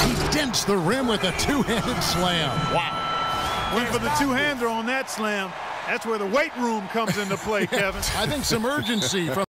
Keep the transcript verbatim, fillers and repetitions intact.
He dents the rim with a two-handed slam. Wow. Went for the two-hander on that slam. That's where the weight room comes into play, Kevin. I think some urgency from